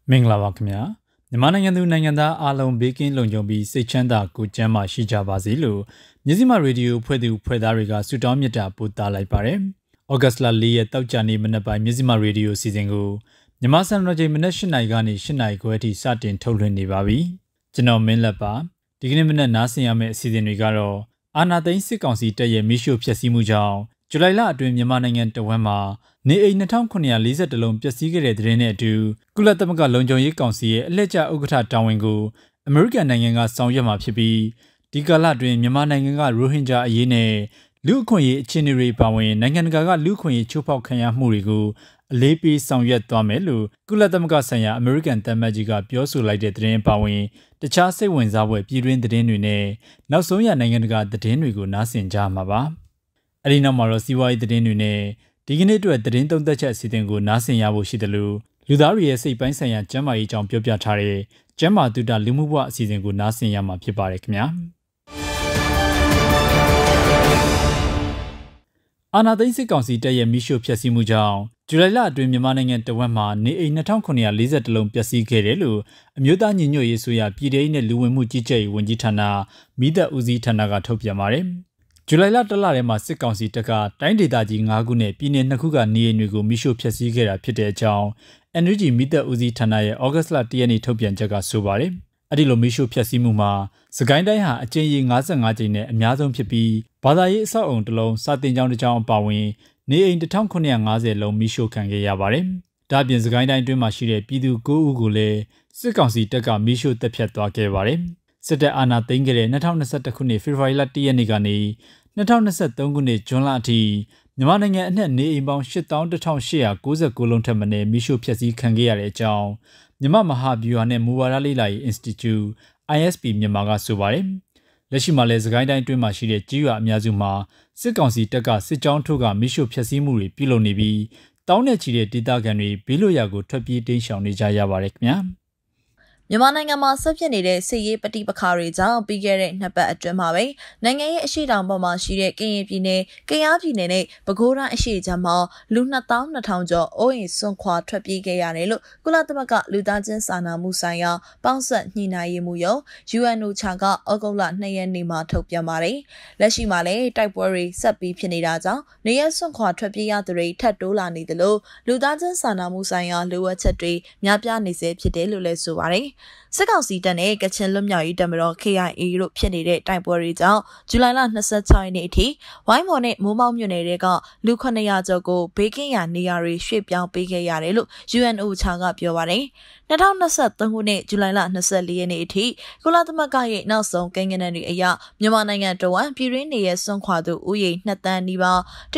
မင်္ဂလာပါခင်ဗျာမြန်မာနိုင်ငံသူနိုင်ငံသားအားလုံးဘေးကင်းလုံခြုံပြီးစိတ်ချမ်းသာကိုယ်ကျန်းမာရှိကြပါစေလို့မြစည်းမရေဒီယိုဖွဲ့သူဖွဲ့သားတွေကဆုတောင်းမြတ်တာပို့သလိုက်ပါတယ်။ဩဂတ်စ်လ4ရက်တောက်ကြနေ့မနက်ပိုင်းမြစည်းမရေဒီယိုစီစဉ်ကိုမြန်မာစံတော်ချိန်မနက်8:00နာရီကနေ8:00နာရီခွဲအထိစတင်ထုတ်လွှင့်နေပါပြီ။ကျွန်တော်မင်းလက်ပါဒီကနေ့မနက်နားဆင်ရမယ့်အစီအစဉ်တွေကတော့အာဏာသိမ်းစစ်ကောင်စီတပ်ရဲ့မိရှုဖျက်ဆီးမှုကြောင့်ဇူလိုင်လအတွင်းမြန်မာနိုင်ငံတဝန်းမှာနေအိမ်2940လုံးပျက်စီးခဲ့တဲ့တဲ့နဲ့အတူကုလသမဂ္ဂလုံခြုံရေးကောင်စီရဲ့အလှည့်ကျဥက္ကဋ္ဌတာဝန်ကိုအမေရိကန်နိုင်ငံကဆောင်ရွက်မှာဖြစ်ပြီးဒီကာလအတွင်းမြန်မာနိုင်ငံကရိုဟင်ဂျာအရေးနဲ့လူအခွင့်အရေးအခြေအနေတွေပါဝင်နိုင်ငံတကာကလူအခွင့်အရေးချိုးဖောက်ခံရမှုတွေကိုအလေးပေးဆောင်ရွက်သွားမယ်လို့ကုလသမဂ္ဂဆိုင်ရာအမေရိကန်သံအမတ်ကြီးကပြောဆိုလိုက်တဲ့သတင်းပါဝင်တခြားစိတ်ဝင်စားဖွယ်ပြည်တွင်းသတင်းတွေနဲ့နောက်ဆုံးရနိုင်ငံတကာသတင်းတွေကိုနားဆင်ကြမှာပါ။အဲဒီနောက်မှာတော့စီးပွားရေးသတင်းတွေနဲ့ဒီကနေ့အတွက်သတင်းသုံးသက်ချက်အစီအစဉ်ကိုနားဆင်ရဖို့ရှိတယ်လို့လူသားတွေရဲ့စိတ်ပိုင်းဆိုင်ရာကျန်းမာရေးအကြောင်းပြောပြထားတဲ့ကျန်းမာတုဒလူမှုဘဝအစီအစဉ်ကိုနားဆင်ရမှာဖြစ်ပါတယ်ခင်ဗျာအာဏာသိမ်းစစ်ကောင်စီတပ်ရဲ့မိရှုဖျက်ဆီးမှုကြောင့်ဇူလိုင်လအတွင်းမြန်မာနိုင်ငံတဝက်မှာနေအိမ်2940လုံးပျက်စီးခဲ့တယ်လို့အမျိုးသားညီညွတ်ရေးဆိုရပြည်ထောင်စုနဲ့လူဝင်မှုကြီးကြပ်ရေးဝန်ကြီးဌာနမိသက်ဦးစီးဌာနကထုတ်ပြန်ပါတယ်ဇူလိုင်လတလထဲမှာစစ်ကောင်စီတပ်ကတိုင်းဒေသကြီး9ခုနဲ့ပြည်내2ခုကနေအိမ်တွေကိုမိရှုဖျက်ဆီးခဲ့တာဖြစ်တဲ့အကြောင်း NUG မိသက်ဦးစီးဌာနရဲ့ဩဂတ်လ1ရက်နေ့ထုတ်ပြန်ချက်ကဆိုပါတယ်။အဲ့ဒီလိုမိရှုဖျက်ဆီးမှုမှာစကိုင်းတိုင်းဟာအကြိမ်ရေ55ကြိမ်နဲ့အများဆုံးဖြစ်ပြီးဘာသာရေးအဆောက်အုံတစ်လုံးစာတင်ကျောင်းတစ်ကျောင်းအပါအဝင်နေအိမ်1950လုံးမိရှုခံခဲ့ရပါတယ်။ဒါ့အပြင်စကိုင်းတိုင်းအတွင်းမှာရှိတဲ့ပြည်သူ9ဦးကိုလည်းစစ်ကောင်စီတပ်ကမိရှုတပ်ဖြတ်သွားခဲ့ပါတယ်။စစ်တပ်အာဏာသိမ်းခဲ့တဲ့2021ခုနှစ်ဖေဖော်ဝါရီလ1ရက်နေ့ကနေ2023ခုနှစ်ဇွန်လအထိမြန်မာနိုင်ငံအနှံ့နေအိမ်ပေါင်း81,899လုံးထက်မနည်းမိရှုဖျက်ဆီးခံခဲ့ရတဲ့အကြောင်းမြန်မာမဟာဗျူဟာနဲ့မူဝါဒလေ့လာရေး Institute ISP မြန်မာကဆိုပါတယ်။လက်ရှိမှာလည်းစကိုင်းတိုင်းအတွင်းမှာရှိတဲ့ကြီးရွာအများစုမှာစစ်ကောင်စီတပ်ကစစ်ကြောင်းထုတ်ကမိရှုဖျက်ဆီးမှုတွေပြုလုပ်နေပြီးတောင်းနဲ့ချီတဲ့ဒေသခံတွေဘေးလွတ်ရာကိုထွက်ပြေးတိမ်းရှောင်နေကြရပါတယ်ခင်ဗျာ။မြန်မာနိုင်ငံမှာဆက်ဖြစ်နေတဲ့စစ်ရေးပဋိပက္ခတွေကြောင့်ပြီးခဲ့တဲ့နှစ်ပတ်အတွင်းမှာပဲနိုင်ငံရဲ့အရှေ့တောင်ဘက်မှာရှိတဲ့ကရင်ပြည်နယ်၊ကယားပြည်နယ်နဲ့ပဲခူးတိုင်းအရှေ့ခြမ်းမှာလူ22,000ကျော်အိုးအိမ်စွန့်ခွာထွက်ပြေးခဲ့ရတယ်လို့ကုလသမဂ္ဂလူသားချင်းစာနာမှုဆိုင်ရာပေါင်းစပ်ညှိနှိုင်းရေးမှူးရုံး UNOCHA ကဩဂုတ်လ2ရက်နေ့မှာထုတ်ပြန်ပါတယ်။လက်ရှိမှာလည်းတိုက်ပွဲတွေဆက်ပြီးဖြစ်နေတာကြောင့်နေရစွန့်ခွာထွက်ပြေးရသူတွေထပ်တိုးလာနေတယ်လို့လူသားချင်းစာနာမှုဆိုင်ရာလိုအပ်ချက်တွေများပြားနေစေဖြစ်တယ်လို့လည်းဆိုပါတယ်။စစ်ကောင်စီတပ်နဲ့ကချင်လွတ်မြောက်ရေးတပ်မတော် KIA တို့ဖြစ်နေတဲ့တိုက်ပွဲတွေကြောင့်ဇူလိုင်လ26ရက်နေ့အထိဝိုင်းမော်နဲ့မိုးမောက်မြို့နယ်တွေကလူ900ကျော်ကိုဘေးကင်းရာနေရာတွေရွှေ့ပြောင်းပေးခဲ့ရတယ်လို့ UNOCHA ကပြောပါတယ်။2023ခုနှစ်ဇူလိုင်လ24ရက်နေ့အထိကုလသမဂ္ဂရဲ့နောက်ဆုံးကိန်းဂဏန်းတွေအရမြန်မာနိုင်ငံတဝန်းပြည်တွင်းနေရစွန့်ခွာသူဦးရေ2သန်းနီးပါး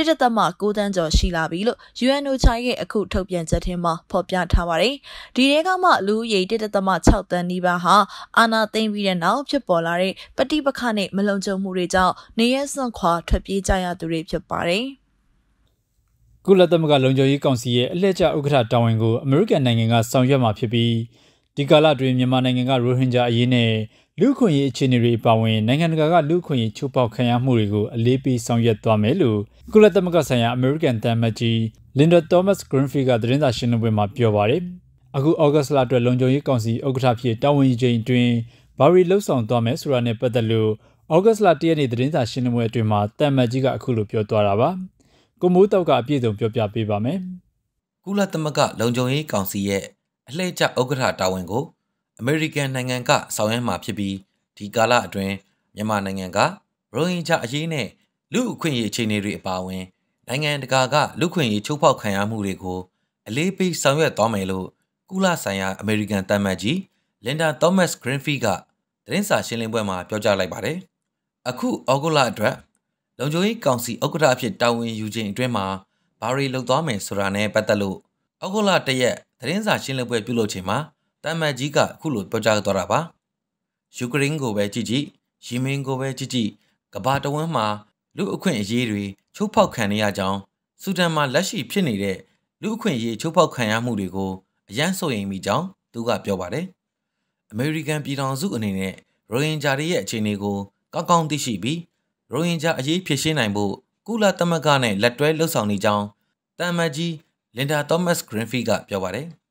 1.9သန်းကျော်ရှိလာပြီလို့ UNOCHA ရဲ့အခုထုတ်ပြန်ချက်ထဲမှာဖော်ပြထားပါတယ်။ဒီထဲကမှလူဦးရေ1.6သန်းနီးပါးဟာအာဏာသိမ်းပြီးတဲ့နောက်ဖြစ်ပေါ်လာတဲ့ပဋိပက္ခနဲ့မလုံခြုံမှုတွေကြောင့်နေရစွန့်ခွာထွက်ပြေးကြရသူတွေဖြစ်ပါတယ်။ကုလသမဂ္ဂလုံခြုံရေးကောင်စီရဲ့အလှည့်ကျဥက္ကဋ္ဌတာဝန်ကိုအမေရိကန်နိုင်ငံကဆောင်ရွက်မှာဖြစ်ပြီးဒီကာလအတွင်းမြန်မာနိုင်ငံကရိုဟင်ဂျာအရေးနဲ့လူ့အခွင့်အရေးအခြေအနေတွေပါဝင်နိုင်ငံတကာကလူ့အခွင့်အရေးချိုးဖောက်ခံရမှုတွေကိုအလေးပေးဆောင်ရွက်သွားမယ်လို့ကုလသမဂ္ဂဆိုင်ရာအမေရိကန်သံအမတ်ကြီး Linda Thomas-Greenfield ကသတင်းစာရှင်းလင်းပွဲမှာပြောပါတယ်။အခုဩဂတ်စ်လအတွက်လုံခြုံရေးကောင်စီဥက္ကဋ္ဌဖြစ်တာဝန်ယူချိန်အတွင်းဘာတွေလှုပ်ဆောင်သွားမယ်ဆိုတာနဲ့ပတ်သက်လို့ဩဂတ်စ်လ1ရက်နေ့သတင်းစာရှင်းလင်းပွဲအတွင်းမှာသံအမတ်ကြီးကအခုလိုပြောသွားတာပါ။ကိုမိုးတောက်ကအပြည့်စုံပြောပြပေးပါမယ်။ကုလသမဂ္ဂလုံခြုံရေးကောင်စီရဲ့အလှည့်ကျဥက္ကဋ္ဌတာဝန်ကိုအမေရိကန်နိုင်ငံကဆောင်ရွက်မှာဖြစ်ပြီးဒီကာလအတွင်းမြန်မာနိုင်ငံကရိုဟင်ဂျာအရေးနဲ့လူ့အခွင့်အရေးအခြေအနေတွေအပါအဝင်နိုင်ငံတကာကလူ့အခွင့်အရေးချိုးဖောက်ခံရမှုတွေကိုအလေးပေးဆောင်ရွက်သွားမယ်လို့ကုလဆိုင်ရာအမေရိကန်သံအမတ်ကြီး Linda Thomas-Greenfield ကသတင်းစာရှင်းလင်းပွဲမှာပြောကြားလိုက်ပါတယ်။အခုဩဂုတ်လအတွက်လုံခြုံရေးကောင်စီဥက္ကဋ္ဌအဖြစ်တာဝန်ယူခြင်းအတွင်းမှာဘာတွေလုပ်သွားမယ်ဆိုတာနဲ့ပတ်သက်လို့ဩဂုတ်လ1ရက်သတင်းစာရှင်းလင်းပွဲပြုလုပ်ချိန်မှာတမန်ကြီးကအခုလိုပြောကြားသွားတာပါ။ယူကရိန်းကိုပဲကြည့်ကြည့်၊ယီမင်ကိုပဲကြည့်ကြည့်ကမ္ဘာတဝန်းမှာလူအခွင့်အရေးတွေချိုးဖောက်ခံနေရကြောင်းဆူဒန်မှာလက်ရှိဖြစ်နေတဲ့လူအခွင့်အရေးချိုးဖောက်ခံရမှုတွေကိုအယမ်းစိုးရိမ်မိကြောင်းသူကပြောပါတယ်။အမေရိကန်ပြည်ထောင်စုအနေနဲ့ရိုဟင်ဂျာတွေရဲ့အခြေအနေကိုကောင်းကောင်းသိရှိပြီးရိုဟင်ဂျာအရေးဖြေရှင်းနိုင်ဖို့ကုလသမဂ္ဂနဲ့လက်တွဲလှုပ်ဆောင်နေကြောင်းတမန်ကြီး Linda Thomas-Greenfield ကပြောပါတယ်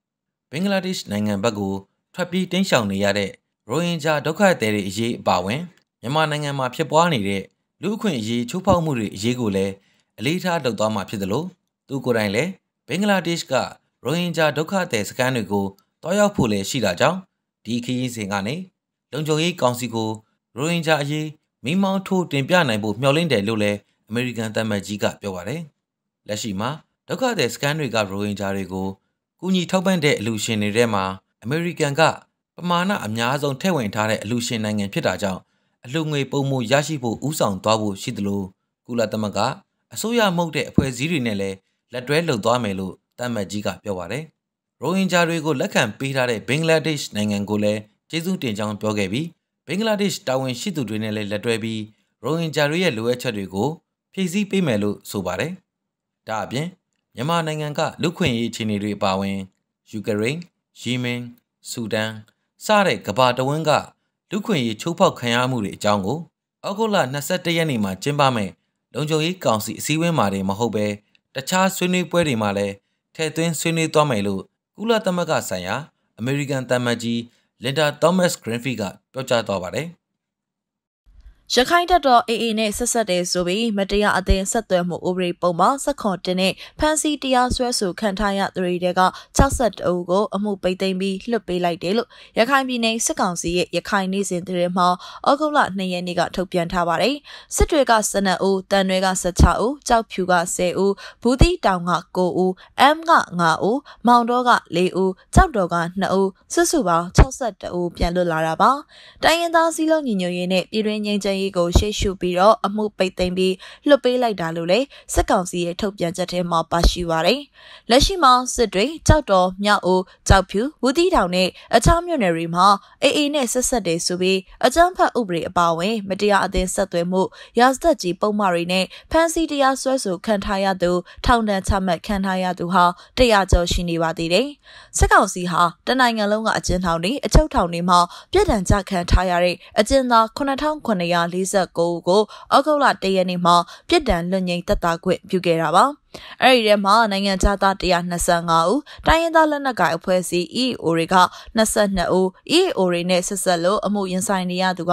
ဘင်္ဂလားဒေ့ရှ်နိုင်ငံဘက်ကိုထွက်ပြေးတိမ်းရှောင်နေရတဲ့ရိုဟင်ဂျာဒုက္ခသည်တွေအရေးအပါအဝင်မြန်မာနိုင်ငံမှာဖြစ်ပွားနေတဲ့လူ့အခွင့်အရေးချိုးဖောက်မှုတွေအရေးကိုလည်းအလေးထားလုပ်သွားမှာဖြစ်တယ်လို့သူကိုယ်တိုင်လည်းဘင်္ဂလားဒေ့ရှ်ကရိုဟင်ဂျာဒုက္ခသည်စခန်းတွေကိုတွားရောက်ဖို့လည်းရှိတာကြောင့်ဒီခရီးစဉ်ကနေလုံခြုံရေးကောင်စီကိုရိုဟင်ဂျာအရေးမိမောင်းထိုးတင်ပြနိုင်ဖို့မျှော်လင့်တယ်လို့လည်းအမေရိကန်သံအမတ်ကြီးကပြောပါတယ်။လက်ရှိမှာဒုက္ခသည်စခန်းတွေကရိုဟင်ဂျာတွေကိုကူညီထောက်ပံ့တဲ့အလှူရှင်တွေထဲမှာအမေရိကန်ကပမာဏအများဆုံးထည့်ဝင်ထားတဲ့အလှူရှင်နိုင်ငံဖြစ်တာကြောင့်အလှူငွေပုံမှုရရှိဖို့ဥဆောင်သွားဖို့ရှိသလိုကုလသမဂ္ဂအစိုးရမဟုတ်တဲ့အဖွဲ့အစည်းတွေနဲ့လည်းလက်တွဲလုပ်သွားမယ်လို့သံအမတ်ကြီးကပြောပါတယ်။ရိုဟင်ဂျာတွေကိုလက်ခံပေးထားတဲ့ဘင်္ဂလားဒေ့ရှ်နိုင်ငံကိုလည်းကျေးဇူးတင်ကြောင်းပြောခဲ့ပြီးဘင်္ဂလားဒေ့ရှ်တာဝန်ရှိသူတွေနဲ့လည်းလက်တွဲပြီးရိုဟင်ဂျာတွေရဲ့လိုအပ်ချက်တွေကိုဖြည့်ဆည်းပေးမယ်လို့ဆိုပါတယ်။ဒါအပြင်မြန်မာနိုင်ငံကလူခွင့်ရေးအခြေအနေတွေအပါအဝင်ယူကရိန်း၊ယီမင်၊ဆူဒန်စတဲ့ကမ္ဘာတဝန်းကလူခွင့်ရေးချိုးဖောက်ခံရမှုတွေအကြောင်းကိုဩဂုတ်လ22ရက်နေ့မှာကျင်းပမယ့်လုံခြုံရေးကောင်စီအစည်းအဝေးမှာမဟုတ်ပဲတခြားဆွေးနွေးပွဲတွေမှာလည်းထည့်သွင်းဆွေးနွေးသွားမယ်လို့ကုလသမဂ္ဂဆိုင်ရာအမေရိကန်သံအမတ်ကြီးလင်ဒါသောမတ်ဂရင်းဖီကပြောကြားသွားပါတယ်။ရခိုင်တပ်တော် AA နဲ့ဆက်ဆက်တဲ့ဆိုပြီးမတရားအသင်းဆက်သွယ်မှုဥပဒေပုံမှာ17နဲ့ဖမ်းဆီးတရားစွဲဆိုခံထားရသူတွေက62ဦးကိုအမှုပိတ်သိမ်းပြီးလွှတ်ပေးလိုက်တယ်လို့ရခိုင်ပြည်နယ်စစ်ကောင်စီရဲ့ရခိုင်နေ့စဉ်သတင်းမှာဩဂုတ်လ2ရက်နေ့ကထုတ်ပြန်ထားပါတယ်။စစ်တွေက12ဦး၊တန်တွေက16ဦး၊ကြောက်ဖြူက10ဦး၊ဘူးတီတောင်က9ဦး၊Mက5ဦး၊မောင်တော်က4ဦး၊ကြောက်တော်က2ဦးစုစုပေါင်း62ဦးပြန်လွတ်လာတာပါ။တိုင်းရင်းသားစည်းလုံးညီညွတ်ရေးနဲ့ပြည်တွင်းငြိမ်းချမ်းရေးကိုရှေ့ရှုပြီးတော့အမှုပိတ်သိမ်းပြီးလွှတ်ပေးလိုက်တာလို့လည်းစစ်ကောင်စီရဲ့ထုတ်ပြန်ချက်ထဲမှာပါရှိပါတယ်။လက်ရှိမှာစစ်တွေကြောက်တော်မြောက်ဦးကြောက်ဖြူဘူးတီတောင်နဲ့အခြားမြို့နယ်တွေမှာ AA နဲ့ဆက်ဆက်တယ်ဆိုပြီးအကြမ်းဖက်ဥပဒေအပါအဝင်မတရားအသင်းဆက်သွယ်မှုရာဇသက်ကြီးပုံမှန်တွေနဲ့ဖမ်းဆီးတရားစွဲဆိုခံထားရသူထောင်ဒဏ်ချမှတ်ခံထားရသူဟာ100ကျော်ရှိနေပါသေးတယ်။စစ်ကောင်စီဟာတနိုင်ငံလုံးကအကျဉ်းထောင်တွေအချုပ်ထောင်တွေမှာပြည်ထန်ကြခံထားရတဲ့အကျဉ်းသား9949ဦးကိုဩဂုတ်လ1ရက်နေ့မှာပြည်ထန်လွတ်ငြိမ်သက်သာခွင့်ပြုခဲ့တာပါ။အဲ့ဒီထဲမှာနိုင်ငံခြားသား125ဦးတိုင်းရင်းသားလက်နက်ကိုင်အဖွဲ့အစည်း EAO တွေက22ဦး EAO တွေနဲ့ဆက်ဆက်လို့အမှုရင်ဆိုင်နေရသူက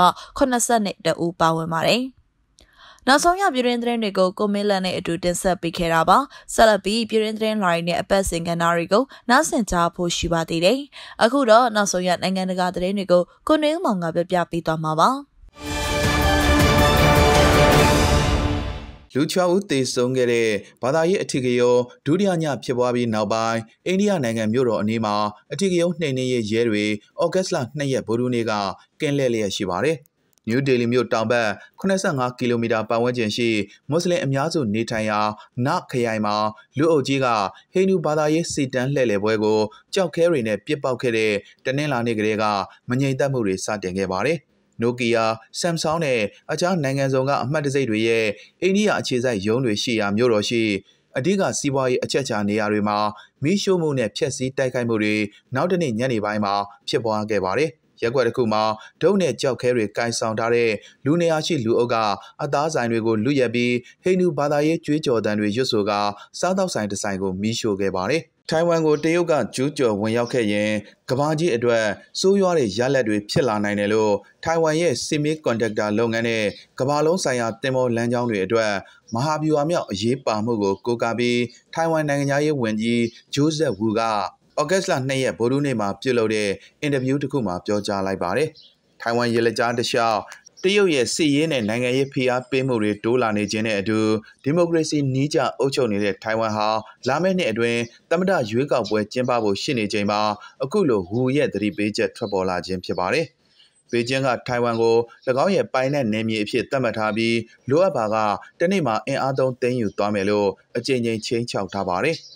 82ဦးပါဝင်ပါတယ်။နောက်ဆုံးရပြည်တွင်းသတင်းတွေကိုကိုမင်းလန်နဲ့အတူတင်ဆက်ပေးခဲ့တာပါဆက်လက်ပြီးပြည်တွင်းသတင်းလိုင်းနဲ့အပတ်စဉ်ကဏ္ဍတွေကိုနားဆင်ကြဖို့ရှိပါသေးတယ်အခုတော့နောက်ဆုံးရနိုင်ငံတကာသတင်းတွေကိုကိုနေဦးမောင်ကပြပြပေးသွားမှာပါလူ6ဦးသေဆုံးခဲ့တဲ့ဘာသာရေးအထီးကရောဒုတိယညဖြစ်ပွားပြီးနောက်ပိုင်းအိန္ဒိယနိုင်ငံမြို့တော်အနီးမှာအထီးကရောနှိမ်နင်းရေးရဲတွေဩဂတ်လ2ရက်ဗုဒ္ဓနေ့ကကင်းလှည့်လျက်ရှိပါတယ်နယူးဒေလီမြို့တောင်ဘက်85ကီလိုမီတာပတ်ဝန်းကျင်ရှိမွတ်စလင်အများစုနေထိုင်ရာနခရိုင်မှာလူအုပ်ကြီးကဟိန္ဒူဘာသာရေးစီတန်းလှည့်လည်ပွဲကိုကြောက်ခဲတွေနဲ့ပစ်ပေါက်ခဲ့တဲ့တနင်္လာနေ့ကလေးကမငြိမ်သက်မှုတွေစတင်ခဲ့ပါတယ်နိုကီယာ၊ဆမ်ဆောင်းနဲ့အခြားနိုင်ငံစုံကအမှတ်တံဆိပ်တွေရဲ့အိန္ဒိယအခြေစိုက်ရုံးတွေရှိရာမြို့တော်ရှိအဓိကစီးပွားရေးအချက်အခြာနေရာတွေမှာမီးရှို့မှုနဲ့ဖျက်ဆီးတိုက်ခိုက်မှုတွေနောက်တနေ့ညနေပိုင်းမှာဖြစ်ပွားခဲ့ပါတယ်။ရက်ွက်တစ်ခုမှာဒုံနဲ့ကြောက်ခဲတွေကင်ဆောင်ထားတဲ့လူနေရာရှိလူအုပ်ကအသားဆိုင်တွေကိုလူရက်ပြီးဟိန္ဒူဘာသာရေးကြွေးကြော်သံတွေရွတ်ဆိုကာစားတောက်ဆိုင်တစ်ဆိုင်ကိုမီးရှို့ခဲ့ပါတယ်။ထိုင်ဝမ်ကိုတရုတ်ကကျူးကျော်ဝင်ရောက်ခဲ့ရင်ကမ္ဘာကြီးအတွက်စိုးရွားတဲ့ရလဒ်တွေဖြစ်လာနိုင်တယ်လို့ထိုင်ဝမ်ရဲ့ Semiconductor လုပ်ငန်းနဲ့ကမ္ဘာလုံးဆိုင်ရာသင်္ဘောလမ်းကြောင်းတွေအတွက်မဟာဗျူဟာမြောက်အရေးပါမှုကိုကိုးကားပြီးထိုင်ဝမ်နိုင်ငံသားရေးဝန်ကြီးဂျိုးဇက်ဝူကဩဂတ်လ2ရက်ဗုဒ္ဓနေ့မှာပြုလုပ်တဲ့အင်တာဗျူးတစ်ခုမှာပြောကြားလိုက်ပါတယ်။ထိုင်ဝမ်ရေလက်ကြားတစ်လျှောက်တရုတ်ရဲ့စစ်ရေးနဲ့နိုင်ငံရေးဖိအားပေးမှုတွေတိုးလာနေခြင်းနဲ့အတူဒီမိုကရေစီနီးကျအုပ်ချုပ်နေတဲ့ထိုင်ဝမ်ဟာလာမယ့်နှစ်အတွင်းသမ္မတရွေးကောက်ပွဲကျင်းပဖို့ရှိနေချိန်မှာအခုလိုဝူရဲ့သတိပေးချက်ထွက်ပေါ်လာခြင်းဖြစ်ပါတယ်။ဘေကျင်းကထိုင်ဝမ်ကို၎င်းရဲ့ပိုင်နက်နယ်မြေအဖြစ်သတ်မှတ်ထားပြီးလိုအပ်ပါကတနေ့မှာအင်အားသုံးသိမ်းယူသွားမယ်လို့အကြိမ်ကြိမ်ချိန်ချောက်ထားပါတယ်။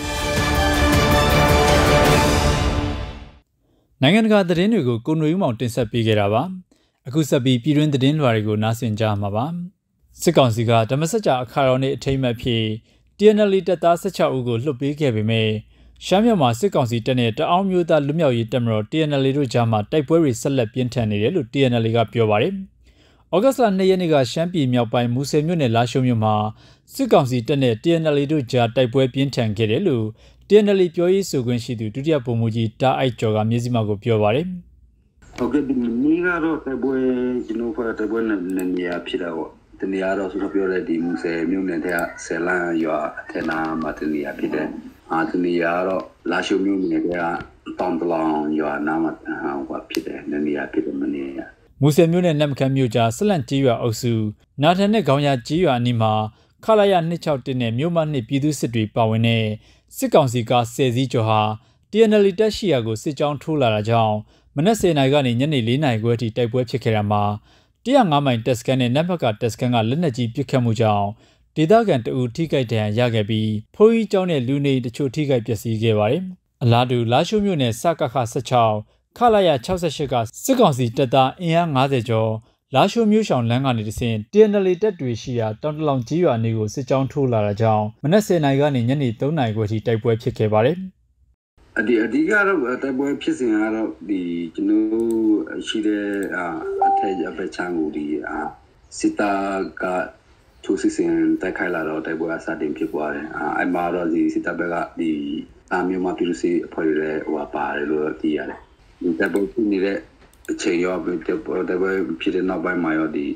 နိုင်ငံတကာသတင်းတွေကိုကိုနွေဦးမောင်တင်ဆက်ပေးခဲ့တာပါအခုဆက်ပြီးပြည်တွင်းသတင်းလွှာတွေကိုနားဆင်ကြမှာပါစစ်ကောင်စီကဓမ္မစကြာအခါတော်နေ့အထိမ်းအမှတ်ဖြစ် TNL တပ်သား16ဦးကိုလွှတ်ပေးခဲ့ပေမဲ့ရှမ်းမြောက်မှာစစ်ကောင်စီတပ်နဲ့တအောင်းမျိုးသားလူမျိုးရေးတပ်မတော် TNL တို့ကြားမှာတိုက်ပွဲတွေဆက်လက်ပြင်းထန်နေတယ်လို့ TNL ကပြောပါတယ်။ဩဂတ်လ2ရက်နေ့ကရှမ်းပြည်မြောက်ပိုင်းမူဆယ်မြို့နယ်လာရှိုးမြို့မှာစစ်ကောင်စီတပ်နဲ့ TNLA တို့ကြားတိုက်ပွဲပြင်းထန်ခဲ့တယ်လို့ TNLA ပြောရေးဆိုခွင့်ရှိသူဒုတိယဗိုလ်မှူးကြီးတာအိုက်ကျော်ကမြေစီမာကိုပြောပါတယ်ဟုတ်ကဲ့ဒီနေ့ကတော့တိုက်ပွဲကျွန်တော်ဖတ်တိုက်ပွဲနဲ့နေရာဖြစ်တော့တနေရာတော့ဆိုတော့ပြောတဲ့ဒီမူဆယ်မြို့နယ်တဲ့ဆယ်လန်ရွာအထက်နာမှာတနေရာဖြစ်တဲ့တနေရာတော့လာရှုမြို့နယ်တဲ့တောင်တလောင်ရွာနာမှာဟိုဖြစ်တဲ့နေရာဖြစ်တဲ့မနေရာမူဆယ်မြို့နယ်နမ်ခမ်းမြို့ကြားဆက်လန့်ကြီးရွာအုပ်စုနာထန်နဲ့ခေါင်းရကြီးရွာအနီးမှာခလာရ261နဲ့မြို့မ2ပြည်သူစစ်တွေပါဝင်တဲ့စစ်ကောင်စီက10စီးကျော်ဟာ TNL တပ်ရှိရာကိုစစ်ကြောင်းထိုးလာတာကြောင့်မနက်10:00နာရီကနေညနေ4:00နာရီခွဲအထိတိုက်ပွဲဖြစ်ခဲ့တာမှာ105မိုင်တက်စကန်နဲ့နက်ဘက်ကတက်စကန်ကလက်နက်ကြီးပစ်ခတ်မှုကြောင့်ဒေသခံတအူထိခိုက်ဒဏ်ရာရခဲ့ပြီးဖုန်းကြီးကျောင်းနဲ့လူနေတချို့ထိခိုက်ပျက်စီးခဲ့ပါတယ်။အလားတူလာရှိုးမြို့နယ်စကခ16ခလာရ68ကစစ်ကောင်စီတပ်သားအင်အား90ကျော်လာရှိုးမြို့ဆောင်လမ်းကနေတဆင့် TNL တပ်တွေရှိရာတောင်တလောင်ကြီးရွာနေကိုစစ်ကြောင်းထိုးလာတာကြောင့်မနက်10:00နာရီကနေညနေ3:00နာရီခွဲအထိတိုက်ပွဲဖြစ်ခဲ့ပါတယ်။အဓိကတော့တိုက်ပွဲဖြစ်စဉ်ကတော့ဒီကျွန်တော်ရှိတဲ့အထက်အပချမ်းကိုဒီစစ်တာကထိုးစစ်ဆင်တိုက်ခိုက်လာတော့တိုက်ပွဲအစတင်ဖြစ်သွားတယ်အဲ့မှာတော့ဒီစစ်တပ်ဘက်ကဒီမြို့မှာပြည်သူစစ်အဖွဲ့တွေဟိုပါတယ်လို့သိရတယ်ဒီတိုက်ပွဲဖြစ်နေတဲ့အချိန်ရောတိုက်ပွဲဖြစ်တဲ့နောက်ပိုင်းမှာရောဒီ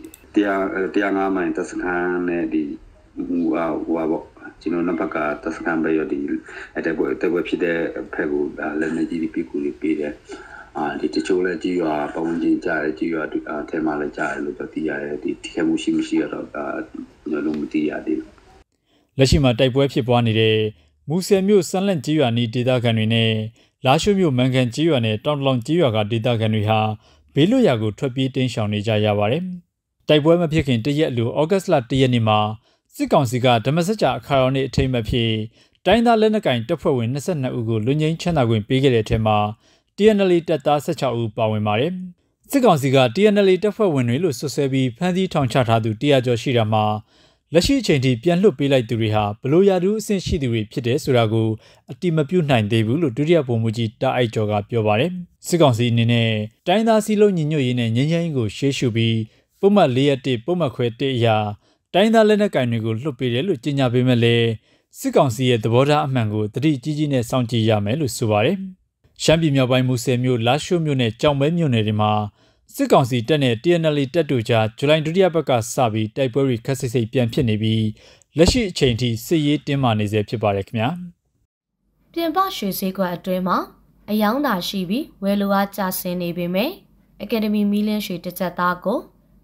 105မိုင်တက်စခန်းနဲ့ဒီဟိုပေါ့ကျွန်တော်နောက်ဘက်ကတက်စခန်းပဲရောဒီတိုက်ပွဲဖြစ်တဲ့ဖက်ကိုလက်နေကြီးပြီးကူလေးပေးတယ်ဒီတချို့လည်းကြီးရွာပုံချင်းကြားတယ်ကြီးရွာထဲမှာလည်းကြားတယ်လို့သိရတယ်ဒီထိခိုက်မှုရှိမရှိတော့ကျွန်တော်မသိရသေးဘူးလက်ရှိမှာတိုက်ပွဲဖြစ်ပွားနေတဲ့မူဆယ်မြို့စန်းလန့်ကြီးရွာနီးဒေသခံတွေနဲ့လာရှိုးမြို့မန်ကန်ကြီးရွာနဲ့တောင်တလောင်ကြီးရွာကဒေသခံတွေဟာဘေးလွတ်ရာကိုထွက်ပြေးတိမ်းရှောင်နေကြရပါတယ်တိုက်ပွဲမဖြစ်ခင်တရက်အလိုဩဂတ်စ်လ1ရက်နေ့မှာစစ်ကောင်စီကဓမ္မစကြာအခါရောင်နေ့အထိမ်းအဖြစ်တိုင်းသားလက်နက်ကင်တပ်ဖွဲ့ဝင်22ဦးကိုလွတ်ငြိမ်းချမ်းသာခွင့်ပေးခဲ့တဲ့အထက်မှာTNL တပ်သား16ဦးပါဝင်ပါတယ်။စစ်ကောင်စီက TNL တပ်ဖွဲ့ဝင်တွေလို့ဆွဆွဲပြီးဖမ်းဆီးထောင်ချထားသူ100ကျော်ရှိတာမှာလက်ရှိအချိန်ထိပြန်လွှတ်ပေးလိုက်သူတွေဟာဘလို့ရာထူးအဆင့်ရှိသူတွေဖြစ်တယ်ဆိုတာကိုအတိမပြုနိုင်သေးဘူးလို့ဒုတိယဗိုလ်မှူးကြီးတာအိုက်ကျော်ကပြောပါတယ်။စစ်ကောင်စီအနေနဲ့တိုင်းသားစည်းလုံးညီညွတ်ရေးနဲ့ငြိမ်းချမ်းရေးကိုရှေ့ရှုပြီးပုံမှန်4-1ပုံမှန်ခွဲ1အရာတိုင်းသားလက်နက်ကင်တွေကိုလွှတ်ပေးတယ်လို့ကြေညာပေးမဲ့လေစစ်ကောင်စီရဲ့သဘောထားအမှန်ကိုတတိကြီးကြီးနဲ့စောင့်ကြည့်ရမယ်လို့ဆိုပါတယ်။ရှမ်းပြည်မြောက်ပိုင်းမူဆယ်မြို့လာရှိုးမြို့နဲ့ကြောင်မဲမြို့နယ်တွေမှာစစ်ကောင်စီတပ်နဲ့ TNL တပ်တို့ကြားဇူလိုင်ဒုတိယပတ်ကစပြီးတိုက်ပွဲတွေခက်ဆစ်ဆစ်ပြန်ဖြစ်နေပြီးလက်ရှိအချိန်ထိစစ်ရေးတင်းမာနေဆဲဖြစ်ပါတယ်ခင်ဗျာပြင်ပရွှေစည်းကွက်အတွင်းမှာအယောင်သာရှိပြီးဝယ်လိုအားကျဆင်းနေပေမဲ့အကယ်ဒမီမီလင်းရွှေတစ်ချက်သားကို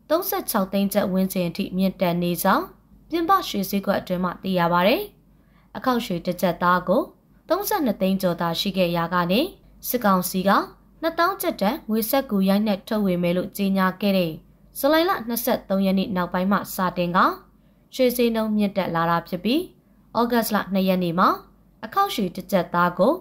36သိန်းကျပ်ဝန်းကျင်အထိမြင့်တက်နေကြောင်းပြင်ပရွှေစည်းကွက်အတွင်းမှာသိရပါတယ်အခောက်ရွှေတစ်ချက်သားကို32သိန်းကျော်သာရှိခဲ့ရာကနေစစ်ကောင်စီက2000ကျပ်တန်ငွေဆက်ကူရိုက်နှက်ထုတ်ဝေမယ်လို့ကြေညာခဲ့တဲ့ဇူလိုင်လ23ရက်နေ့နောက်ပိုင်းမှစတင်ကရွှေစည်းနှုန်းမြင့်တက်လာတာဖြစ်ပြီးဩဂတ်လ2ရက်နေ့မှာအခောက်ရွှေတစ်ကျပ်သားကို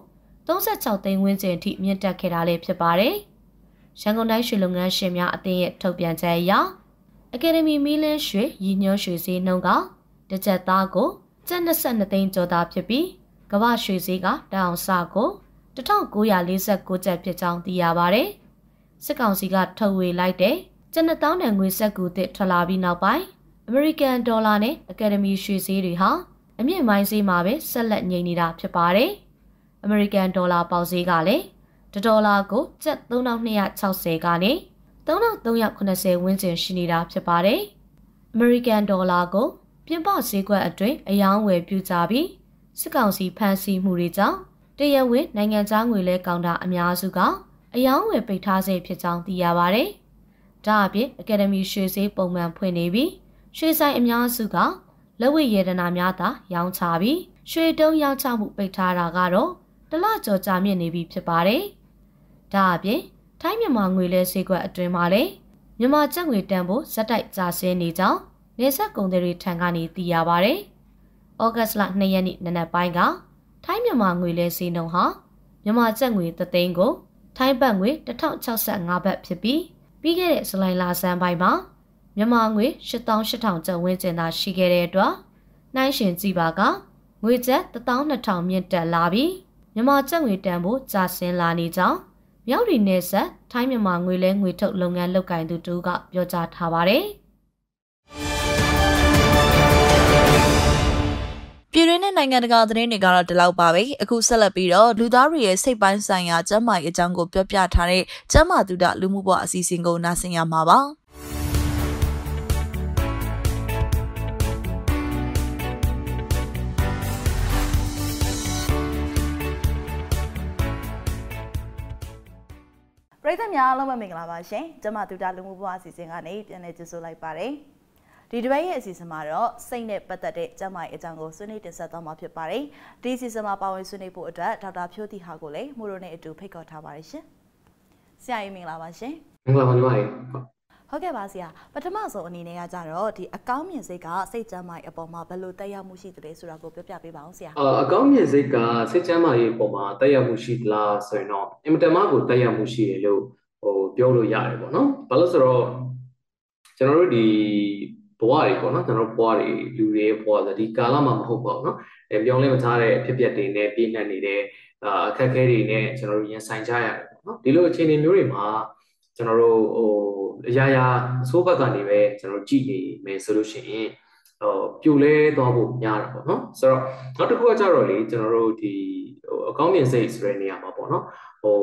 36သိန်းဝန်းကျင်အထိမြင့်တက်ခဲ့တာလည်းဖြစ်ပါတယ်။ရန်ကုန်တိုင်းရွှေလုပ်ငန်းရှင်များအသင်းရဲ့ထုတ်ပြန်ချက်အရအကယ်ဒမီမီလင်းရွှေရည်ညွှန်းရွှေစည်းနှုန်းကတစ်ကျပ်သားကိုကျပ်22သိန်းကျော်သာဖြစ်ပြီးကမ္ဘာရွှေစည်းကတောင်စကို1949ကျပ်ဖြစ်ကြောင်းသိရပါတယ်။စစ်ကောင်စီကထုတ်ဝေလိုက်တဲ့ကျပ်1000တန်ငွေဆက်ကူသစ်ထွက်လာပြီးနောက်ပိုင်းအမေရိကန်ဒေါ်လာနဲ့အကယ်ဒမီရွှေစည်းတွေဟာအမြင့်မိုင်းစည်းမှာပဲဆက်လက်ငြိမ်နေတာဖြစ်ပါတယ်။အမေရိကန်ဒေါ်လာပေါက်စည်းကလည်းဒေါ်လာကိုကျပ်3260ကနေ3380ဝန်းကျင်ရှိနေတာဖြစ်ပါတယ်။အမေရိကန်ဒေါ်လာကိုပြင်ပဈေးကွက်အတွင်းအယောင်းဝယ်ပြုကြပြီးစစ်ကောင်စီဖမ်းဆီးမှုတွေကြောင့်တရားဝင်နိုင်ငံခြားငွေလဲကောင်တာအများစုကအယောင်းဝယ်ပိတ်ထားစေဖြစ်ကြောင်းသိရပါတယ်။ဒါအပြင်အကယ်ဒမီရွှေစည်းပုံမှန်ဖွင့်နေပြီးရွှေဆိုင်အများစုကလက်ဝတ်ရတနာများသာရောင်းချပြီးရွှေတုံးရောင်းချမှုပိတ်ထားတာကတော့တလကျော်ကြာမြင့်နေပြီဖြစ်ပါတယ်။ဒါအပြင်ထိုင်းမြန်မာငွေလဲဈေးကွက်အတွင်းမှာလည်းမြန်မာကျပ်ငွေတန်ဖိုးဇက်တိုက်ကျဆင်းနေကြောင်းနေဆက်ကုန်တွေထံကနေသိရပါတယ်။ဩဂတ်လ2ရက်နေ့နနက်ပိုင်းကထိုင်းမြန်မာငွေလဲဈေးနှုန်းဟာမြန်မာကျပ်ငွေ3သိန်းကိုထိုင်းဘတ်ငွေ1065ဘတ်ဖြစ်ပြီးပြီးခဲ့တဲ့ဇူလိုင်လဆန်းပိုင်းမှာမြန်မာငွေ88,000ကျပ်ဝန်းကျင်သာရှိခဲ့တဲ့အတွက်နှိုင်းယှဉ်ကြည့်ပါကငွေကျပ်12,000မြင့်တက်လာပြီးမြန်မာကျပ်ငွေတန်ဖိုးကျဆင်းလာနေကြောင်းမြောက်ရီနယ်ဆက်ထိုင်းမြန်မာငွေလဲငွေထုတ်လုပ်ငန်းလုပ်ကိုင်သူတူကပြောကြားထားပါတယ်။ပြည်တွင်းနဲ့နိုင်ငံတကာသတင်းတွေကတော့ဒီလောက်ပါပဲအခုဆက်လက်ပြီးတော့လူသားတွေရဲ့စိတ်ပိုင်းဆိုင်ရာကျန်းမာရေးအကြောင်းကိုပြောပြထားတဲ့ကျန်းမာသူဒလူမှုဘဝအစီအစဉ်ကိုနားဆင်ရမှာပါပရိသတ်များအားလုံးပဲမင်္ဂလာပါရှင်ကျမတူတာလူမှုဘဝအစီအစဉ်ကနေပြန်လည်ကြိုဆိုလိုက်ပါတယ်ဒီတစ်ပတ်ရဲ့အစီအစဉ်မှာတော့စိတ်နဲ့ပတ်သက်တဲ့ကျန်းမာရေးအကြောင်းကိုဆွေးနွေးတင်ဆက်သွားမှာဖြစ်ပါတယ်ဒီအစီအစဉ်မှာပါဝင်ဆွေးနွေးဖို့အတွက်ဒေါက်တာဖြိုးတီဟာကိုလည်းမိုးရိုနဲ့အတူဖိတ်ခေါ်ထားပါတယ်ရှင်ဆရာကြီးမင်္ဂလာပါရှင်မင်္ဂလာပါညီမလေးဟုတ်ကဲ့ပါဆရာပထမဆုံးအနေနဲ့ကကြတော့ဒီအကောင်းမြင်စိတ်ကစိတ်ကျန်းမာရေးအပေါ်မှာဘယ်လိုတက်ရောက်မှုရှိသလဲဆိုတာကိုပြောပြပေးပါအောင်ဆရာအကောင်းမြင်စိတ်ကစိတ်ကျန်းမာရေးအပေါ်မှာတက်ရောက်မှုရှိသလားဆိုရင်တော့အင်မတန်မှကိုတက်ရောက်မှုရှိတယ်လို့ပြောလို့ရတယ်ပေါ့နော်ဘာလို့ဆိုတော့ကျွန်တော်တို့ဒီဘဝတွေပေါ့နော်ကျွန်တော်ဘဝတွေလူတွေဘဝဆိုဒီကာလမှာမဟုတ်ပါဘူးနော်ပြောင်းလဲမထားတဲ့အဖြစ်အပျက်တွေနဲ့ပြည့်နှက်နေတဲ့အခက်အခဲတွေနဲ့ကျွန်တော်တို့ရင်ဆိုင်ကြရတယ်ပေါ့နော်ဒီလိုအခြေအနေမျိုးတွေမှာကျွန်တော်တို့အရာရာအစိုးဘက်ကနေပဲကျွန်တော်ကြည့်နေမယ်ဆိုလို့ရှိရင်ပြိုလဲသွားဖို့များတာပေါ့နော်ဆိုတော့နောက်တစ်ခုကကြတော့လေကျွန်တော်တို့ဒီအကောင်းမြင်စိတ်ဆိုတဲ့နေရာမှာပေါ့နော်